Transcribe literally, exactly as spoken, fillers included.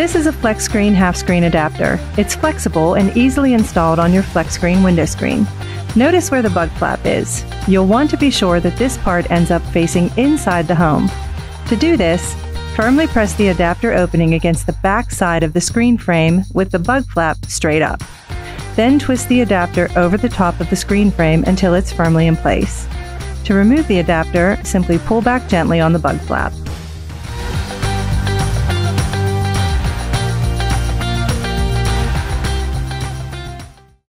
This is a FlexScreen half-screen adapter. It's flexible and easily installed on your FlexScreen window screen. Notice where the bug flap is. You'll want to be sure that this part ends up facing inside the home. To do this, firmly press the adapter opening against the back side of the screen frame with the bug flap straight up. Then twist the adapter over the top of the screen frame until it's firmly in place. To remove the adapter, simply pull back gently on the bug flap.